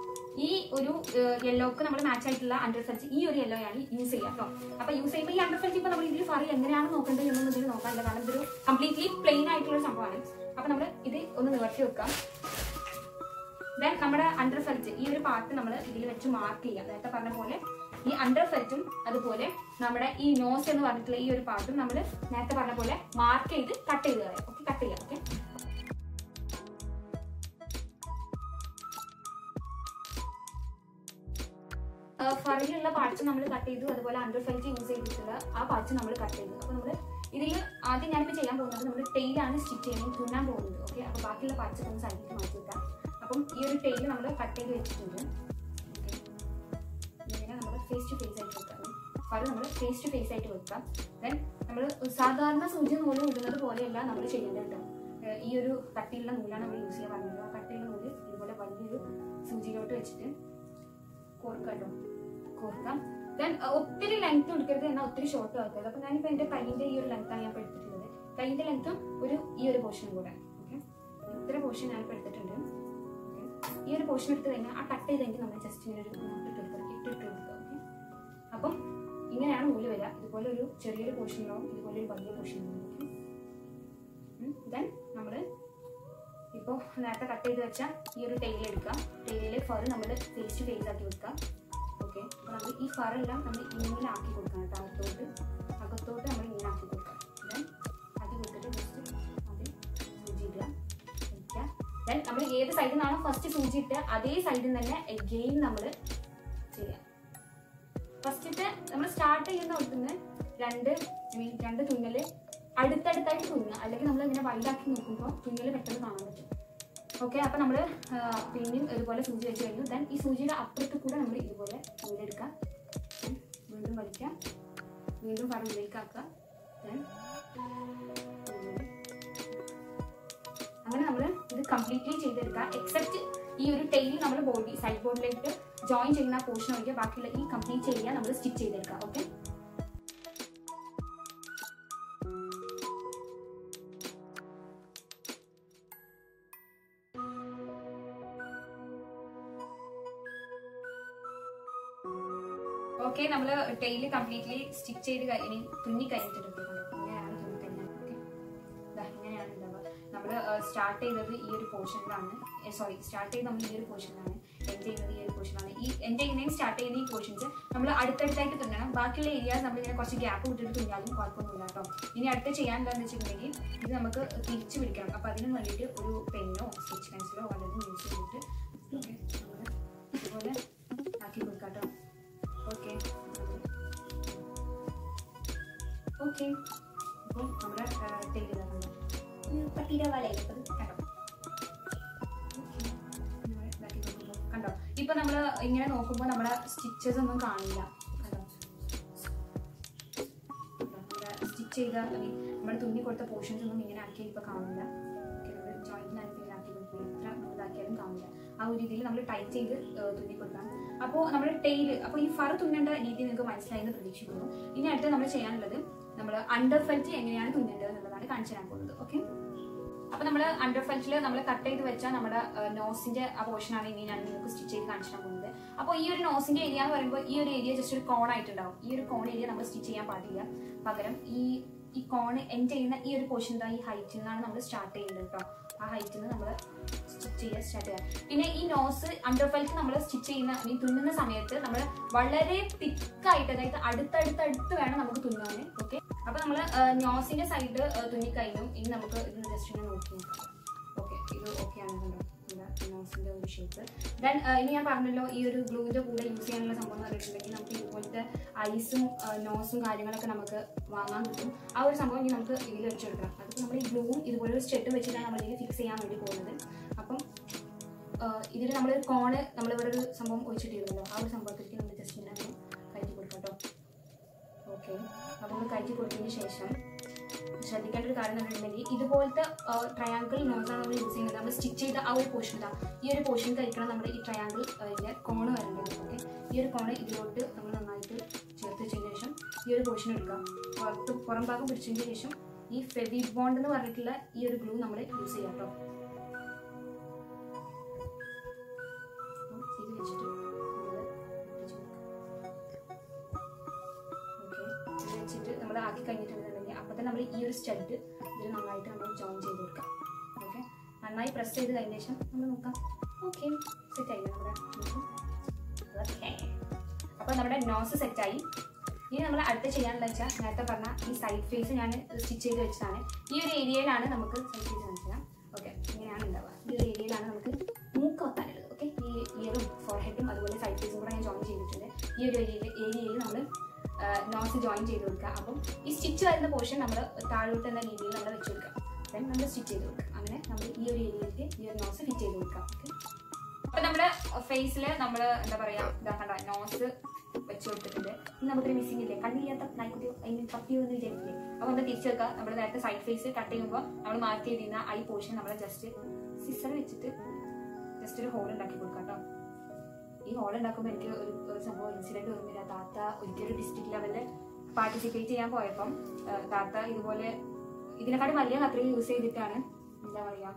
ഈ ഒരു യെല്ലോക്ക് നമ്മൾ മാച്ച് ആയിട്ടുള്ള അണ്ടർ ഫെൽസ് ഈ ഒരു യെല്ലോ ആണ് യൂസ് ചെയ്യുക കേട്ടോ. അപ്പൊ യൂസ് ചെയ്യുമ്പോൾ ഈ അണ്ടർ ഫെൽസ് ഇപ്പൊ നമ്മൾ ഇതിൽ ഫറി എങ്ങനെയാണ് നോക്കേണ്ടത് എന്നൊന്നും ഇതിൽ നോക്കാനില്ല, കാരണം ഇതൊരു കംപ്ലീറ്റ്ലി പ്ലെയിൻ ആയിട്ടുള്ള സംഭവമാണ്. അപ്പൊ നമ്മൾ ഇത് ഒന്ന് നിവർത്തി വെക്കാം. ദെൻ നമ്മുടെ അണ്ടർ ഫെൽറ്റ് ഈ ഒരു പാർട്ട് നമ്മൾ ഇതിൽ വെച്ച് മാർക്ക് ചെയ്യുക. നേരത്തെ പറഞ്ഞ പോലെ ഈ അണ്ടർ ഫെൽറ്റും അതുപോലെ നമ്മുടെ ഈ നോസ് എന്ന് പറഞ്ഞിട്ടുള്ള ഈ ഒരു പാർട്ടും നമ്മൾ നേരത്തെ പറഞ്ഞ പോലെ മാർക്ക് ചെയ്ത് കട്ട് ചെയ്ത് കളയാം. ഓക്കെ, കട്ട് ചെയ്യാം. ഓക്കെ, ഫറിലുള്ള പാർട്സ് നമ്മൾ കട്ട് ചെയ്തു, അതുപോലെ അണ്ടർ ഫെൽറ്റ് യൂസ് ചെയ്തിട്ടുള്ള ആ പാർട്സ് നമ്മൾ കട്ട് ചെയ്തു. അപ്പോൾ നമ്മൾ ഇതിൽ ആദ്യം ഞാനിപ്പോൾ ചെയ്യാൻ പോകുന്നത് നമ്മൾ ടെയിലാണ് സ്റ്റിച്ച് ചെയ്യുന്നത്, തുന്നാൻ പോകുന്നത്. ഓക്കെ, അപ്പോൾ ബാക്കിയുള്ള പാർട്സ് ഒന്ന് സൈഡിലേക്ക് മാറ്റി വെക്കാം. അപ്പം ഈ ഒരു ടെയിൽ നമ്മൾ കട്ട് ചെയ്ത് വെച്ചിട്ടുണ്ട്. ഓക്കെ, ഇങ്ങനെ നമ്മൾ ഫേസ് ടു ഫേസ് ആയിട്ട് വെക്കാം. ഫറ് നമ്മൾ ഫേസ് ടു ഫേസ് ആയിട്ട് വെക്കാം. ദെൻ നമ്മൾ സാധാരണ സൂചി നൂല് ഇടുന്നത് പോലെയല്ല നമ്മൾ ചെയ്യേണ്ടത് കേട്ടോ. ഈ ഒരു കട്ടിയുള്ള നൂലാണ് നമ്മൾ യൂസ് ചെയ്യാൻ പറഞ്ഞത്. ആ കട്ടിയുള്ള നൂല് ഇതുപോലെ വലിയൊരു സൂചിയിലോട്ട് വെച്ചിട്ട് കോർക്കാം കേട്ടോ, കോർക്കാം. ദെൻ ഒത്തിരി ലെങ്ത് എടുക്കരുത്, എന്നാൽ ഒത്തിരി ഷോർട്ട് ആക്കരുത്. അപ്പം ഞാനിപ്പോൾ എൻ്റെ കൈയിൻ്റെ ഈ ഒരു ലെങ്ത്താണ് ഞാൻ ഇപ്പോൾ എടുത്തിട്ടുള്ളത്. കൈയിൻ്റെ ലെങ്ത്തും ഈ ഒരു പോർഷനും കൂടെ. ഓക്കെ, ഇത്ര പോർഷൻ ഞാനിപ്പോൾ എടുത്തിട്ടുണ്ട്. ഈ ഒരു പോർഷൻ എടുത്ത് കഴിഞ്ഞാൽ ആ കട്ട് ചെയ്ത് കഴിഞ്ഞ് നമ്മൾ ജസ്റ്റ് ഇങ്ങനെ ഒരു ഇട്ട് കൊടുക്കുക. ഓക്കെ, അപ്പം ഇങ്ങനെയാണ് നൂല് വരിക. ഇതുപോലെ ഒരു ചെറിയൊരു പോർഷൻ ഉണ്ടാവും, ഇതുപോലെ ഒരു വലിയ പോർഷൻ ഉണ്ടാവും. ദെൻ നമ്മൾ ഇപ്പോൾ നേരത്തെ കട്ട് ചെയ്ത് വെച്ചാൽ ഈ ഒരു ടെയിൽ എടുക്കാം. ടെയിലിലെ ഫറ് നമ്മൾ ഫേസ് ടു ഫേസ് ആക്കി വെക്കാം. ഓക്കെ, അപ്പോൾ നമ്മൾ ഈ ഫറെല്ലാം നമ്മൾ ഇങ്ങനെ ആക്കി കൊടുക്കണം കേട്ടോ. അകത്തോട്ട് നമ്മൾ ഇങ്ങനെ ആക്കി കൊടുക്കാം. ദെൻ ആക്കി കൊടുത്തിട്ട് ജസ്റ്റ് ആദ്യം സൂചി ഇടുക. ദെൻ നമ്മൾ ഏത് സൈഡിൽ നിന്നാണോ ഫസ്റ്റ് സൂചി ഇട്ട് അതേ സൈഡിൽ തന്നെ എഗെയിൻ നമ്മൾ ചെയ്യാം. ഫസ്റ്റത്തെ നമ്മൾ സ്റ്റാർട്ട് ചെയ്യുന്ന കൊടുത്തുനിന്ന് രണ്ട് തുന്നല് അടുത്തടുത്തായിട്ട് തുന്നുക, അല്ലെങ്കിൽ നമ്മൾ ഇങ്ങനെ വൈഡാക്കി നോക്കുമ്പോൾ തുന്നല് പെട്ടെന്ന് കാണാൻ പറ്റും. ഓക്കെ, അപ്പം നമ്മൾ പിന്നെയും ഇതുപോലെ സൂചി വെച്ച് കഴിഞ്ഞു. ദെൻ ഈ സൂചിയുടെ അപ്പുറത്ത് കൂടെ നമ്മൾ ഇതുപോലെ നൂലെടുക്കാം. വീണ്ടും വലിക്കാം, വീണ്ടും ഫറിലേക്ക് ആക്കുക. ദെൻ അങ്ങനെ നമ്മൾ ഇത് കംപ്ലീറ്റ്ലി ചെയ്തെടുക്കുക. എക്സെപ്റ്റ് ഈ ഒരു ടെയിൽ നമ്മൾ സൈഡ് ബോർഡിലേക്ക് ജോയിൻ ചെയ്യുന്ന പോർഷൻ ഒഴികെ ബാക്കിയുള്ള ഈ കംപ്ലീറ്റ് ഏരിയ നമ്മൾ സ്റ്റിച്ച് ചെയ്തെടുക്കാം. ഓക്കെ, ഓക്കെ, നമ്മൾ ടെയിൽ കംപ്ലീറ്റ്ലി സ്റ്റിച്ച് ചെയ്ത് തുന്നി കഴിഞ്ഞിട്ടുണ്ട്. ഇങ്ങനെയാണ് തുന്നി കഴിഞ്ഞാൽ. ഓക്കെ, ഇങ്ങനെയാണ് ഉണ്ടാവുക. നമ്മൾ സ്റ്റാർട്ട് ചെയ്തത് ഈ ഒരു പോർഷനിലാണ്, സ്റ്റാർട്ട് ചെയ്ത് നമ്മൾ ഈ ഒരു പോർഷനിലാണ്, എൻഡ് ചെയ്യുന്നത് ഈ ഒരു പോർഷനാണ്. ഈ എൻഡ് ചെയ്യുന്നതും സ്റ്റാർട്ട് ചെയ്യുന്ന ഈ പോർഷൻസ് നമ്മൾ അടുത്തടുത്തായിട്ട് തുന്നണം. ബാക്കിയുള്ള ഏരിയാസ് നമ്മളിങ്ങനെ കുറച്ച് ഗ്യാപ്പ് വിട്ടിട്ട് തുന്നിയാലും കുഴപ്പമൊന്നുമില്ല കേട്ടോ. ഇനി അടുത്ത് ചെയ്യാനുള്ളതെന്ന് വെച്ചിട്ടുണ്ടെങ്കിൽ ഇത് നമുക്ക് തിരിച്ച് പിടിക്കണം. അപ്പോൾ അതിന് വേണ്ടിയിട്ട് ഒരു പെന്നോ സ്റ്റിച്ച് പെൻസിലോ വല്ലതും യൂസ് ചെയ്തിട്ട് ഓക്കെ നമ്മൾ ഇതുപോലെ ആക്കി കൊടുക്കാം കേട്ടോ. ഓക്കെ ഓക്കെ, അപ്പോൾ നമ്മുടെ ടെയിൽ ഇതാകുന്നത് പട്ടിയുടെ വലയിലത് കണ്ടോ. കണ്ടോ, ഇപ്പൊ നമ്മൾ ഇങ്ങനെ നോക്കുമ്പോൾ നമ്മുടെ സ്റ്റിച്ചസ് ഒന്നും കാണില്ല. കണ്ടോ, സ്റ്റിച്ച് ചെയ്ത നമ്മൾ തുന്നി കൊടുത്ത പോർഷൻസ് ഒന്നും ഇങ്ങനെ ആക്കി ഇപ്പൊ കാണില്ല. ജോയിന്റിനായിട്ട് ഇങ്ങനെ ആക്കി കൊടുക്കും, എത്ര ഇതാക്കിയാലും കാണില്ല. ആ ഒരു രീതിയിൽ നമ്മൾ ടൈറ്റ് ചെയ്ത് തുന്നി കൊടുക്കാം. അപ്പോൾ നമ്മുടെ ടെയിൽ, അപ്പോൾ ഈ ഫർ തുന്നേണ്ട രീതി നിങ്ങൾക്ക് മനസ്സിലായെന്ന് പ്രതീക്ഷിക്കുന്നു. ഇനി അടുത്ത് നമ്മൾ ചെയ്യാനുള്ളത് നമ്മൾ അണ്ടർ ഫെൽറ്റ് എങ്ങനെയാണ് തുന്നേണ്ടത് എന്നുള്ളതാണ് കാണിച്ചു തരാൻ പോകുന്നത്. ഓക്കെ, അപ്പോൾ നമ്മൾ അണ്ടർ ഫെൽറ്റിൽ നമ്മൾ കട്ട് ചെയ്ത് വെച്ചാൽ നമ്മുടെ നോസിന്റെ ആ പോർഷനാണ് ഇനി ഞാൻ നിങ്ങൾക്ക് സ്റ്റിച്ച് ചെയ്ത് കാണിച്ചു തരാൻ പോകുന്നത്. അപ്പോൾ ഈ ഒരു നോസിന്റെ ഏരിയ എന്ന് പറയുമ്പോൾ ഈ ഒരു ഏരിയ ജസ്റ്റ് ഒരു കോൺ ആയിട്ടുണ്ടാവും. ഈ ഒരു കോൺ ഏരിയ നമ്മൾ സ്റ്റിച്ച് ചെയ്യാൻ പാടില്ല. പകരം ഈ കോണ് എൻഡ് ചെയ്യുന്ന ഈ ഒരു പോർഷൻ ഈ ഹൈറ്റിൽ നിന്നാണ് നമ്മൾ സ്റ്റാർട്ട് ചെയ്യുന്നത് കേട്ടോ. ആ ഹൈറ്റിൽ നിന്ന് നമ്മൾ സ്റ്റിച്ച് ചെയ്യാൻ സ്റ്റാർട്ട് ചെയ്യാം. പിന്നെ ഈ നോസ് അണ്ടർ ഫെൽറ്റ് നമ്മൾ സ്റ്റിച്ച് ചെയ്യുന്ന തുന്നുന്ന സമയത്ത് നമ്മൾ വളരെ തിക്കായിട്ട്, അതായത് അടുത്തടുത്തടുത്ത് വേണം നമുക്ക് തുന്നാൻ. ഓക്കെ, അപ്പൊ നമ്മൾ നോസിന്റെ സൈഡ് തുന്നിക്കഴിഞ്ഞു. ഇനി നമുക്ക് ഇത് ജസ്റ്റ് ഇങ്ങനെ നോക്കി നോക്കാം. ഓക്കെ, ഇത് ഓക്കെ ആണെന്നുണ്ടോ നോസിന്റെ ഒരു ഷേപ്പ്. ദെൻ ഇനി ഞാൻ പറഞ്ഞല്ലോ ഈ ഒരു ഗ്ലൂവിന്റെ കൂടെ യൂസ് ചെയ്യാനുള്ള സംഭവം എന്ന് പറഞ്ഞിട്ടുണ്ടെങ്കിൽ നമുക്ക് ഇതുപോലത്തെ ഐസും നോസും കാര്യങ്ങളൊക്കെ നമുക്ക് വാങ്ങാൻ കിട്ടും. ആ ഒരു സംഭവം ഇനി നമുക്ക് ഇതിൽ വെച്ചെടുക്കണം. അതിപ്പോൾ നമ്മൾ ഈ ഗ്ലൂവും ഇതുപോലെ ഒരു സ്റ്റെഡ് വെച്ചിട്ടാണ് നമ്മൾ ഇതിൽ ഫിക്സ് ചെയ്യാൻ വേണ്ടി പോകുന്നത്. അപ്പം ഇതിൽ നമ്മൾ കോണ് നമ്മളിവിടെ ഒരു സംഭവം ഒഴിച്ചിട്ടിരുന്നല്ലോ, ആ ഒരു സംഭവത്തിലേക്ക് നമ്മൾ ജസ്റ്റ് ഇങ്ങനെ കയറ്റി കൊടുക്കാം കേട്ടോ. ഓക്കെ, അപ്പോൾ നമ്മൾ കയറ്റി കൊടുത്തതിന് ശേഷം ശ്രദ്ധിക്കേണ്ട ഒരു കാര്യം എന്ന് ഇതുപോലത്തെ ട്രയാങ്കിൾ നോസാണ് നമ്മൾ യൂസ് ചെയ്യുന്നത്. നമ്മൾ സ്റ്റിച്ച് ചെയ്ത ആ ഒരു പോർഷൻ ഈ ഒരു പോർഷൻ കഴിക്കണം നമ്മൾ ഈ ട്രയാങ്കിൾ കോണ് വരേണ്ടത്. ഓക്കെ, ഈ ഒരു കോണ് ഇതിലോട്ട് നമ്മൾ നന്നായിട്ട് ചേർത്ത് വെച്ചതിന് ശേഷം ഈ ഒരു പോർഷൻ എടുക്കാം. പുറം ഭാഗം പിടിച്ചതിന് ശേഷം ഈ ഫെവി ബോണ്ട് എന്ന് പറഞ്ഞിട്ടുള്ള ഈ ഒരു ഗ്ലൂ നമ്മൾ യൂസ് ചെയ്യാം കേട്ടോ. ഇത് വെച്ചിട്ട് നമ്മൾ ആക്കി കഴിഞ്ഞിട്ടുണ്ടെന്നുണ്ടെങ്കിൽ അപ്പോൾ തന്നെ നമ്മൾ ഈ ഒരു സ്റ്റഡ് ഇതിൽ നന്നായിട്ട് നമ്മൾ ജോയിൻ ചെയ്ത് കൊടുക്കാം. ഓക്കെ, നന്നായി പ്രസ് ചെയ്ത് കഴിഞ്ഞ ശേഷം നമ്മൾ നോക്കാം. ഓക്കെ, സെറ്റായി നമ്മുടെ. ഓക്കെ, അപ്പോൾ നമ്മുടെ നോസ് സെറ്റായി. ഇനി നമ്മൾ അടുത്ത് ചെയ്യാനുള്ളത് വെച്ചാൽ നേരത്തെ പറഞ്ഞ ഈ സൈഡ് ഫേസ് ഞാൻ സ്റ്റിച്ച് ചെയ്ത് വെച്ചതാണ്. ഈ ഒരു ഏരിയയിലാണ് നമുക്ക് സൈഡ് ഫേസ് കാണിച്ചാൽ. ഓക്കെ, ഇങ്ങനെയാണ് ഉണ്ടാവുക. ഈ ഒരു ഏരിയയിലാണ് നമുക്ക് മൂക്ക് വെക്കാനുള്ളത്. ഓക്കെ, ഈ ഇയറും ഫോർഹെഡും അതുപോലെ സൈഡ് ഫേസും കൂടെ ഞാൻ ജോയിൻ ചെയ്തിട്ടുണ്ട്. ഈ ഒരു ഏരിയയിൽ നമ്മൾ നോസ് ജോയിൻ ചെയ്ത് കൊടുക്കുക. അപ്പം ഈ സ്റ്റിച്ച് വരുന്ന പോർഷൻ നമ്മൾ താഴോട്ട് എന്ന രീതിയിൽ നമ്മൾ വെച്ച് കൊടുക്കുക. ദെൻ നമ്മൾ സ്റ്റിച്ച് ചെയ്ത് കൊടുക്കുക. അങ്ങനെ നമ്മൾ ഈ ഒരു ഏരിയയിലേക്ക് ഈ ഒരു നോസ് ഫിറ്റ് ചെയ്ത് കൊടുക്കുക. ഓക്കെ, അപ്പൊ നമ്മുടെ ഫേസിൽ നമ്മൾ എന്താ പറയാ ഇതാക്കണ്ട നോസ് വെച്ച് കൊടുത്തിട്ടുണ്ട്. ഇനി നമുക്കൊരു മിസ്സിംഗ് ഇല്ലേ, കണ്ണില്ലാത്ത നായ്ക്കുട്ടിയോ അതിന് പറ്റിയോ എന്ന് വിചാരിക്കില്ലേ. അപ്പൊ നമ്മൾ തിരിച്ചു വെക്കുക. നമ്മൾ നേരത്തെ സൈഡ് ഫേസ് കട്ട് ചെയ്യുമ്പോൾ നമ്മൾ മാർക്ക് ചെയ്തിരുന്ന ഐ പോർഷൻ നമ്മൾ ജസ്റ്റ് സിസർ വെച്ചിട്ട് ജസ്റ്റ് ഒരു ഹോൾ ഉണ്ടാക്കി കൊടുക്കാം കേട്ടോ. ഈ ഹോൾ ഉണ്ടാക്കുമ്പോൾ എനിക്ക് ഒരു സംഭവം ഇൻസിഡന്റ് ഓർമ്മയില്ല. താത്ത ഒരിക്കലും ഡിസ്ട്രിക്ട് ലെവലിൽ പാർട്ടിസിപ്പേറ്റ് ചെയ്യാൻ പോയപ്പം താത്ത ഇതുപോലെ ഇതിനെക്കാട്ടും വലിയ കത്രിക യൂസ് ചെയ്തിട്ടാണ് എന്താ പറയാ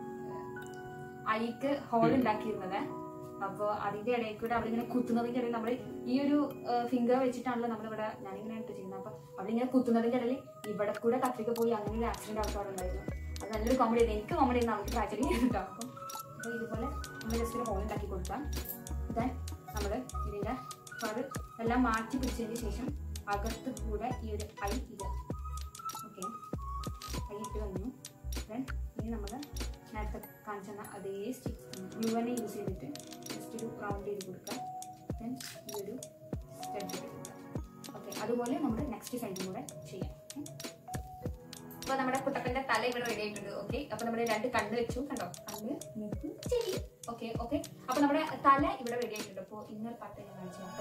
ഐക്ക് ഹോൾ ഉണ്ടാക്കിയിരുന്നത്. അപ്പോൾ അതിന്റെ ഇടയിൽ കൂടെ അവളിങ്ങനെ കുത്തുന്നതിന്റെ ഇടയിൽ നമ്മൾ ഈ ഒരു ഫിംഗർ വെച്ചിട്ടാണല്ലോ നമ്മളിവിടെ ഞാനിങ്ങനെ ഇട്ട് ചെയ്യുന്നത്. അപ്പൊ അവളിങ്ങനെ കുത്തുന്നതിന്റെ ഇടയിൽ ഇവിടെ കൂടെ കത്രിക പോയി അങ്ങനെ ഒരു ആക്സിഡന്റ് ആൾക്കാരുണ്ടായിരുന്നു. അത് നല്ലൊരു കോമഡി ആയിരുന്നു. എനിക്ക് കോമഡി ആയിരുന്നു, അവർക്ക് ട്രാജഡി ആയിരുന്നു. അപ്പോൾ ഇതുപോലെ നമ്മൾ ജസ്റ്റ് ഒരു ഹോൾ ഉണ്ടാക്കി കൊടുക്കാം. ദെൻ നമ്മൾ ഇതിന്റെ ഫർ എല്ലാം മാറ്റി പിടിച്ചതിന് ശേഷം അകത്ത് കൂടെ ഈ ഒരു ഐ ഇടുക. ഓക്കെ, ഐ ഇട്ട് വന്നു. ദെൻ ഇനി നമ്മൾ നേരത്തെ കാണിച്ചെന്ന അതേ സ്റ്റിച്ച് ഗ്ലൂ തന്നെ യൂസ് ചെയ്തിട്ട് ജസ്റ്റ് ഒരു റൗണ്ട് ചെയ്ത് കൊടുക്കുക. ദെൻ ഈ ഒരു സ്റ്റഡ് ഇട്ട് കൊടുക്കുക. ഓക്കെ, അതുപോലെ നമ്മൾ നെക്സ്റ്റ് സൈഡും കൂടെ ചെയ്യാം. അപ്പൊ നമ്മുടെ കുട്ടപ്പന്റെ തല ഇവിടെ റെഡി ആയിട്ടുണ്ട്. ഓക്കെ, അപ്പൊ നമ്മൾ 2 കണ്ണ് വെച്ചു, കണ്ടോ, കണ്ണ് മൂക്ക് ചെവി. ഓക്കെ ഓക്കെ, അപ്പൊ നമ്മുടെ തല ഇവിടെ റെഡി ആയിട്ടുണ്ട്. അപ്പോൾ ഇന്നർ പാർട്ട് ഞാൻ കാണിച്ചു കേട്ടോ.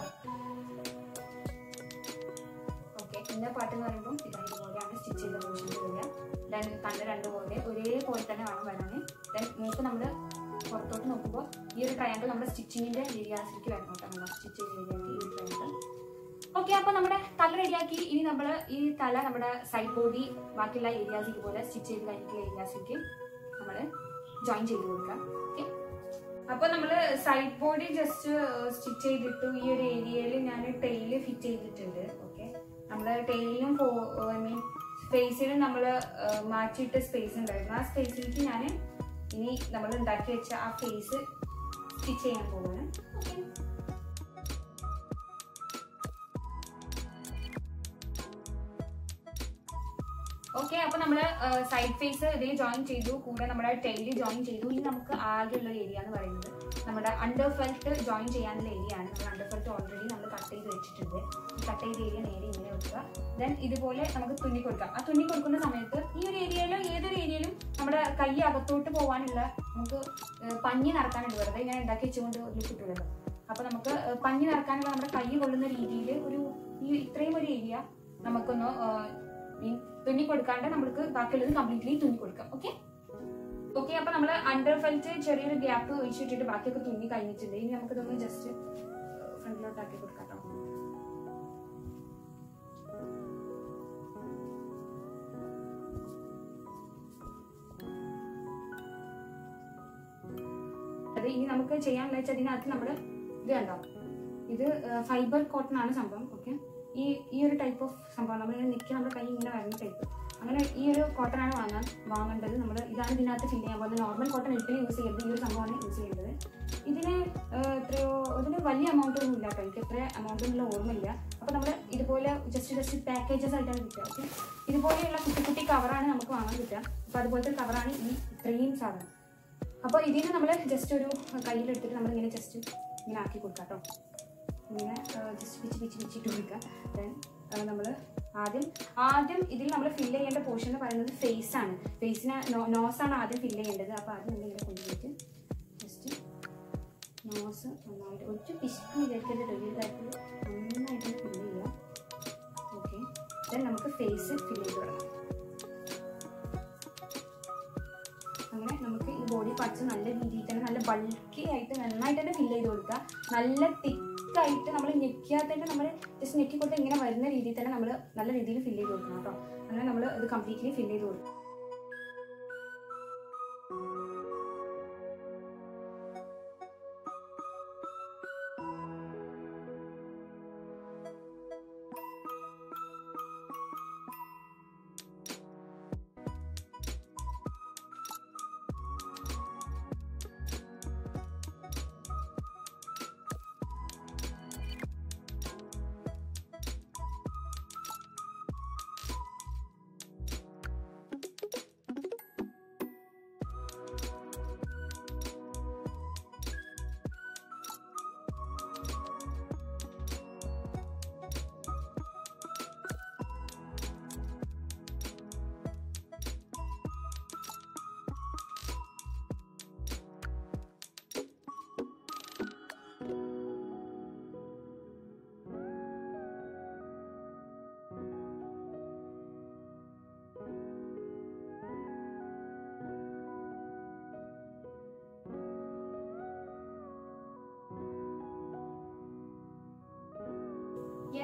ഓക്കെ, ഇന്നർ പാർട്ട് എന്ന് പറയുമ്പോൾ ഇതുപോലെയാണ് സ്റ്റിച്ച് ചെയ്ത പോർഷൻ വരിക. ദെൻ കണ്ണ് 2 പോലെ ഒരേപോലെ തന്നെ വേണം വരാൻ. ദെൻ മൂക്ക് നമ്മൾ പുറത്തോട്ട് നോക്കുമ്പോൾ ഈ ഒരു ട്രയാങ്കിൾ നമ്മുടെ സ്റ്റിച്ചിങ്ങിന്റെ ഏരിയാസിലേക്ക് വരണം കേട്ടോ. സ്റ്റിച്ച് ചെയ്ത ഏരിയയാണ് ഈ ഒരു ട്രയാങ്കിൾ. ഓക്കെ, അപ്പൊ നമ്മുടെ തല റെഡിയാക്കി. ഇനി നമ്മൾ ഈ തല നമ്മുടെ സൈഡ് ബോഡി ബാക്കിയുള്ള ഏരിയാസ് ഇതുപോലെ സ്റ്റിച്ച് ചെയ്ത് കഴിഞ്ഞിട്ടുള്ള ഏരിയാസിലേക്ക് നമ്മൾ ജോയിൻ ചെയ്ത് കൊടുക്കാം. ഓക്കെ, അപ്പൊ നമ്മള് സൈഡ് ബോഡി ജസ്റ്റ് സ്റ്റിച്ച് ചെയ്തിട്ടു. ഈ ഒരു ഏരിയയിൽ ഞാൻ ടെയില് ഫിറ്റ് ചെയ്തിട്ടുണ്ട്. ഓക്കെ, നമ്മള് ടെയിലിനും ഐ മീൻ ഫേസിലും നമ്മൾ മാറ്റിയിട്ട് സ്പേസ് ഉണ്ടായിരുന്നു. ആ സ്പേസിലേക്ക് ഞാൻ ഇനി നമ്മൾ ഉണ്ടാക്കി വെച്ച ആ ഫേസ് സ്റ്റിച്ച് ചെയ്യാൻ പോവാണ്. ഓക്കെ, ഓക്കെ, അപ്പൊ നമ്മള് സൈഡ് ഫേസ് ഇതിൽ ജോയിൻ ചെയ്തു, കൂടെ നമ്മുടെ ടെയില് ജോയിൻ ചെയ്തു. ഇനി നമുക്ക് ആകെയുള്ള ഏരിയ എന്ന് പറയുന്നത് നമ്മുടെ അണ്ടർ ഫെൽറ്റ് ജോയിൻ ചെയ്യാനുള്ള ഏരിയ ആണ്. നമ്മൾ അണ്ടർ ഫെൽറ്റ് ഓൾറെഡി നമ്മൾ കട്ട് ചെയ്ത് വെച്ചിട്ടുണ്ട്. കട്ട് ചെയ്ത ഏരിയ നേരെ ഇങ്ങനെ വെക്കുക. ദെൻ ഇതുപോലെ നമുക്ക് തുന്നി കൊടുക്കാം. ആ തുന്നി കൊടുക്കുന്ന സമയത്ത് ഈ ഒരു ഏരിയയിലോ ഏതൊരു ഏരിയയിലും നമ്മുടെ കൈ അകത്തോട്ട് പോകാനുള്ള നമുക്ക് പഞ്ഞി നടക്കാനുണ്ട്. വെറുതെ ഇങ്ങനെ ഉണ്ടാക്കി വെച്ചുകൊണ്ട് ഒരു കിട്ടുമല്ലോ. അപ്പൊ നമുക്ക് പഞ്ഞി നടക്കാനുള്ള നമ്മുടെ കൈ കൊള്ളുന്ന രീതിയിൽ ഒരു ഇത്രയും ഒരു ഏരിയ നമുക്കൊന്ന് തുന്നി കൊടുക്കാണ്ട് നമുക്ക് ബാക്കിയുള്ളത് കംപ്ലീറ്റ്ലി തുന്നി കൊടുക്കാം. ഓക്കെ ഓക്കെ, അപ്പൊ നമ്മൾ അണ്ടർ ഫെൽറ്റ് ചെറിയൊരു ഗ്യാപ്പ് ഒഴിച്ചിട്ടിട്ട് ബാക്കിയൊക്കെ തുന്നി കഴിഞ്ഞിട്ടുണ്ട്. ഇനി നമുക്ക് ഇതൊന്ന് ജസ്റ്റ് ഫ്രണ്ടിലോട്ടാക്കി കൊടുക്കാം കേട്ടോ. അത് ഇനി നമുക്ക് ചെയ്യാനുള്ള വെച്ചാൽ അതിനകത്ത് നമ്മൾ ഇത് കണ്ടോ, ഇത് ഫൈബർ കോട്ടൺ ആണ് സംഭവം. ഓക്കെ, ഈ ഒരു ടൈപ്പ് ഓഫ് സംഭവം നമ്മളിങ്ങനെ നിൽക്കുക, നമ്മുടെ കൈ ഇങ്ങനെ വരുന്ന ടൈപ്പ്, അങ്ങനെ ഈ ഒരു കോട്ടൺ ആണ് വാങ്ങേണ്ടത്. നമ്മൾ ഇതാണ് ഇതിനകത്ത് ഫില്ല് ചെയ്യാൻ പോകുന്നത്. നോർമൽ കോട്ടൺ ഒരിക്കലും യൂസ് ചെയ്യരുത്, ഈ ഒരു സംഭവമാണ് യൂസ് ചെയ്യേണ്ടത്. ഇതിന് ഇതിന് വലിയ എമൗണ്ട് ഒന്നും ഇല്ല കേട്ടോ, എനിക്ക് എത്ര എമൗണ്ട് ഒന്നും ഓർമ്മയില്ല. അപ്പോൾ നമ്മൾ ഇതുപോലെ ജസ്റ്റ് പാക്കേജസ് ആയിട്ടാണ് കിട്ടുക. ഓക്കെ, ഇതുപോലെയുള്ള കുട്ടി കുട്ടി കവറാണ് നമുക്ക് വാങ്ങാൻ കിട്ടുക. അപ്പോൾ അതുപോലത്തെ കവറാണ് ഈ ഇത്രയും സാധനം. അപ്പോൾ ഇതിന് നമ്മൾ ജസ്റ്റ് ഒരു കയ്യിലെടുത്തിട്ട് നമ്മളിങ്ങനെ ജസ്റ്റ് ഇങ്ങനെ ആക്കി കൊടുക്കാം കേട്ടോ. ഇങ്ങനെ ജസ്റ്റ് പിച്ചിട്ട് കൊടുക്കുക. ദെൻ നമ്മൾ ആദ്യം ഇതിൽ നമ്മൾ ഫില്ല് ചെയ്യേണ്ട പോർഷൻ എന്ന് പറയുന്നത് ഫേസ് ആണ്. ഫേസിന് നോസാണ് ആദ്യം ഫില്ല് ചെയ്യേണ്ടത്. അപ്പോൾ ആദ്യം നമ്മൾ ഇങ്ങനെ കൊണ്ടുപോയിട്ട് ജസ്റ്റ് നോസ് നന്നായിട്ട് ഒരു പിശുക്ക് വിചാരിക്കേണ്ട ഒരു കാര്യത്തിൽ നന്നായിട്ട് ഫില്ല് ചെയ്യുക. ഓക്കെ, ദെൻ നമുക്ക് ഫേസ് ഫില്ല് ചെയ്ത് തുടങ്ങാം. അങ്ങനെ നമുക്ക് ഈ ബോഡി പാർട്സ് നല്ല രീതിയിൽ തന്നെ നല്ല ബൾക്കി ആയിട്ട് നന്നായിട്ട് തന്നെ ഫില്ല് ചെയ്ത് കൊടുക്കുക. നല്ല തിക്കായിട്ട് നമ്മൾ ഞെക്കിയാൽ തന്നെ നമ്മൾ ജസ്റ്റ് ഞെക്കി കൊടുത്ത് ഇങ്ങനെ വരുന്ന രീതിയിൽ തന്നെ നമ്മൾ നല്ല രീതിയിൽ ഫില്ല് ചെയ്ത് കൊടുക്കണം കേട്ടോ. അങ്ങനെ നമ്മൾ ഇത് കംപ്ലീറ്റ്ലി ഫില്ല് ചെയ്ത് കൊടുക്കും.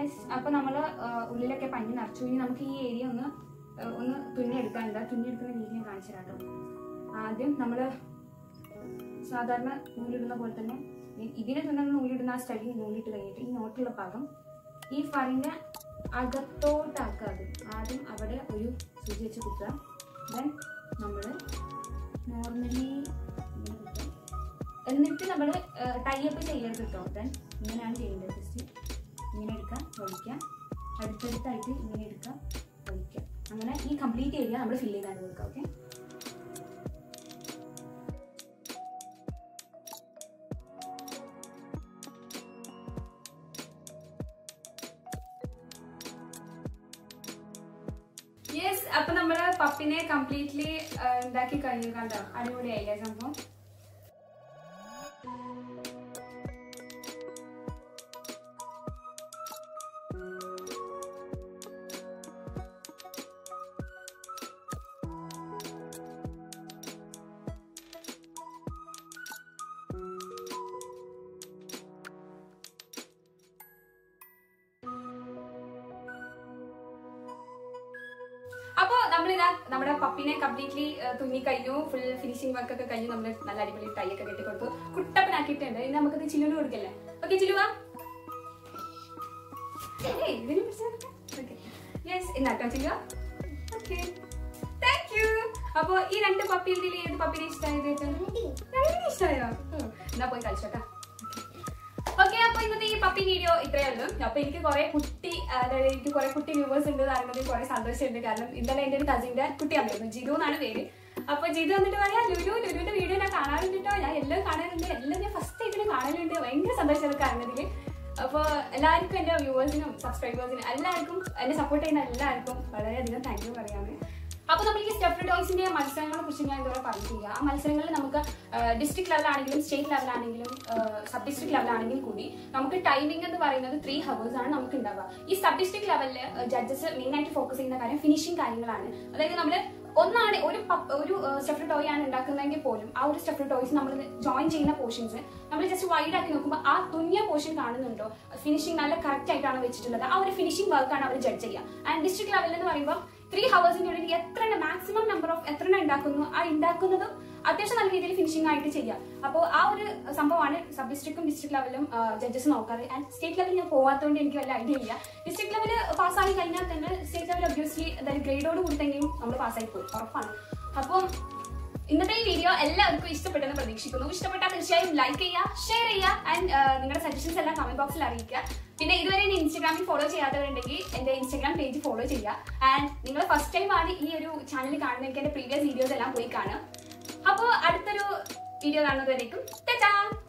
യെസ്, അപ്പോൾ നമ്മൾ ഉള്ളിലൊക്കെ പഞ്ഞി നിറച്ചു. ഇനി നമുക്ക് ഈ ഏരിയ ഒന്ന് തുന്നിയെടുക്കാനുണ്ട്. തുന്നിയെടുക്കുന്ന രീതി ഞാൻ കാണിച്ചു തരാം കേട്ടോ. ആദ്യം നമ്മൾ സാധാരണ നൂലിടുന്ന പോലെ തന്നെ ഇതിനെ തന്നെ നൂലിടുന്ന ആ സ്റ്റഡി നൂലിട്ട് കഴിഞ്ഞിട്ട് ഈ നോട്ടുള്ള ഭാഗം ഈ ഫറിൻ്റെ അകത്തോട്ടാക്കാതെ ആദ്യം അവിടെ ഒരു സൂചി വെച്ച് കുത്തുക. ദെൻ നമ്മൾ നോർമലി എന്നിട്ട് നമ്മൾ ടൈപ്പ് ചെയ്യരുത് കേട്ടോ. ദെൻ ഇങ്ങനെയാണ് ചെയ്യേണ്ടത്. ജസ്റ്റ് ഇങ്ങനെ എടുക്കുക, വലിക്കുക, അടുത്തടുത്തായിട്ട് ഇങ്ങനെ എടുക്കുക, വലിക്കുക. അങ്ങനെ ഈ കംപ്ലീറ്റ് ഏരിയ നമ്മൾ ഫില്ല് ചെയ്താണ് കൊടുക്കുക. Okay, yes. അപ്പൊ നമ്മള് പപ്പിനെ കംപ്ലീറ്റ്ലി ഉണ്ടാക്കി കഴിഞ്ഞു. കണ്ടോ, അടിപൊളിയായില്ലേ സംഭവം. അപ്പോൾ നമ്മളിതാ നമ്മുടെ പപ്പിനെ കംപ്ലീറ്റ്ലി തുന്നി കഴിഞ്ഞു. ഫുൾ ഫിനിഷിംഗ് വർക്ക് ഒക്കെ കഴിഞ്ഞു. നമ്മൾ നല്ല അടിപൊളി ടൈ ഒക്കെ കെട്ടി കൊടുത്തു, കുട്ടപ്പനാക്കിയിട്ടുണ്ട്. ഇനി നമുക്കത് ചില്ലുവിന് കൊടുക്കല്ലേ? ഓക്കെ ചില്ലുവാ, യെസ് എന്നാട്ടോ ചില്ലുവാ. Okay, thank you. അപ്പോൾ ഈ 2 പപ്പിയിൽ ഏത് പപ്പിനെ ഇഷ്ടമായത്? ഇഷ്ടമായോ? എന്നാ പോയി കളിച്ചോട്ടാ. ഓക്കെ, അപ്പൊ ഇന്നത്തെ ഈ പപ്പി വീഡിയോ ഇത്രയേ ഉള്ളൂ. അപ്പൊ എനിക്ക് കുറെ കുട്ടി വ്യൂവേഴ്സ് ഉണ്ട് അറിയുന്നത് കുറെ സന്തോഷമുണ്ട്. കാരണം ഇന്നലെ എന്റെ ഒരു കസിന്റെ കുട്ടി വന്നിരുന്നു, ജിതു എന്നാണ് പേര്. അപ്പൊ ജിതു വന്നിട്ട് പറയാ, ലുലുവിന്റെ വീഡിയോ ഞാൻ കാണാറുണ്ട് കേട്ടോ, ഞാൻ എല്ലാം കാണാറുണ്ട്, എല്ലാം ഞാൻ ഫസ്റ്റ് ആയിട്ട് കാണലുണ്ട്. ഭയങ്കര സന്തോഷമാണ് കാണുന്നതിൽ. അപ്പോൾ എല്ലാവർക്കും എന്റെ വ്യൂവേഴ്സിനും സബ്സ്ക്രൈബേഴ്സിനും എല്ലാവർക്കും എന്നെ സപ്പോർട്ട് ചെയ്യുന്ന എല്ലാവർക്കും വളരെയധികം താങ്ക് യു പറയാറ്. അപ്പോൾ നമ്മൾ ഈ സ്റ്റെപ്പ് ടോയ്സിന്റെ മത്സരങ്ങളെ കുറിച്ച് ഞാൻ ഇതുവരെ പറഞ്ഞിട്ടില്ല. ആ മത്സരങ്ങളിൽ നമുക്ക് ഡിസ്ട്രിക്ട് ലെവലാണെങ്കിലും സ്റ്റേറ്റ് ലെവലാണെങ്കിലും സബ് ഡിസ്ട്രിക്ട് ലെവലാണെങ്കിൽ കൂടി നമുക്ക് ടൈമിംഗ് എന്ന് പറയുന്നത് 3 hours ആണ് നമുക്ക് ഉണ്ടാവുക. ഈ സബ് ഡിസ്ട്രിക്ട് ലെവലിൽ ജഡ്ജസ് മെയിനായിട്ട് ഫോക്കസ് ചെയ്യുന്ന കാര്യം ഫിനിഷിംഗ് കാര്യങ്ങളാണ്. അതായത് നമ്മൾ ഒന്നാണ് ഒരു സ്റ്റെപ്പ് ടോയ് ആണ് ഉണ്ടാക്കുന്നതെങ്കിൽ പോലും ആ ഒരു സ്റ്റെപ്പ് ടോയ്സ് നമ്മൾ ജോയിൻ ചെയ്യുന്ന പോർഷൻസ് നമ്മൾ ജസ്റ്റ് വൈഡ് ആക്കി നോക്കുമ്പോൾ ആ തുന്നിയ പോർഷൻ കാണുന്നുണ്ടോ, ഫിനിഷിംഗ് നല്ല കറക്റ്റ് ആയിട്ടാണ് വെച്ചിട്ടുള്ളത്, ആ ഒരു ഫിനിഷിംഗ് വർക്കാണ് അവർ ജഡ്ജ് ചെയ്യുക. ആൻഡ് ഡിസ്ട്രിക്ട് ലെവലിൽ എന്ന് പറയുമ്പോൾ 3 hours-ന്റെ ഉള്ളിൽ എത്ര മാക്സിമം നമ്പർ ഓഫ് എത്ര ഉണ്ടാക്കുന്നു, ആ ഉണ്ടാക്കുന്നതും അത്യാവശ്യം നല്ല രീതിയിൽ ഫിനിഷിംഗ് ആയിട്ട് ചെയ്യാം. അപ്പോൾ ആ ഒരു സംഭവമാണ് സബ് ഡിസ്ട്രിക്റ്റും ഡിസ്ട്രിക്ട് ലെവലും ജഡ്ജസ് നോക്കാറ്. ആൻഡ് സ്റ്റേറ്റ് ലെവലിൽ ഞാൻ പോകാത്തതുകൊണ്ട് എനിക്ക് വല്ല ഐഡിയ ഇല്ല. ഡിസ്ട്രിക്ട് ലെവൽ പാസ്സായി കഴിഞ്ഞാൽ തന്നെ സ്റ്റേറ്റ് ലെവൽ ഒബ്വിയസ്ലി അതായത് ഗ്രേഡോട് കൂടിത്തെങ്കിലും നമ്മൾ പാസ്സായി പോയി, ഉറപ്പാണ്. അപ്പം ഇന്നത്തെ ഈ വീഡിയോ എല്ലാവർക്കും ഇഷ്ടപ്പെട്ടെന്ന് പ്രതീക്ഷിക്കുന്നു. ഇഷ്ടപ്പെട്ടാൽ തീർച്ചയായും ലൈക്ക് ചെയ്യുക, ഷെയർ ചെയ്യുക, ആൻഡ് നിങ്ങളുടെ സജഷൻസ് എല്ലാം കമന്റ് ബോക്സിൽ അറിയിക്കുക. പിന്നെ ഇതുവരെ എന്നെ ഇൻസ്റ്റാഗ്രാമിൽ ഫോളോ ചെയ്യാത്തവരുണ്ടെങ്കിൽ എന്റെ ഇൻസ്റ്റാഗ്രാം പേജ് ഫോളോ ചെയ്യുക. ആൻഡ് നിങ്ങൾ ഫസ്റ്റ് ടൈം ആണ് ഈ ഒരു ചാനൽ കാണുന്നതെങ്കിൽ എന്റെ പ്രീവിയസ് വീഡിയോസ് എല്ലാം പോയി കാണുക. അപ്പോൾ അടുത്തൊരു വീഡിയോ കാണുന്നതുവരേക്കും ടാറ്റാ.